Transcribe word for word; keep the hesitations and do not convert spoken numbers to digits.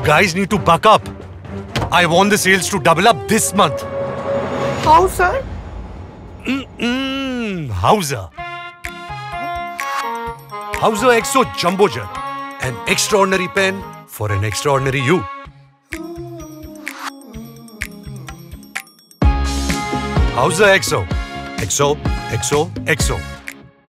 guys need to buck up. I want the sales to double up this month. How, sir? Mm-mm, Hauser. Hauser Exo Jumbo Gel. An extraordinary pen for an extraordinary you. Hauser Exo. Exo, Exo, Exo.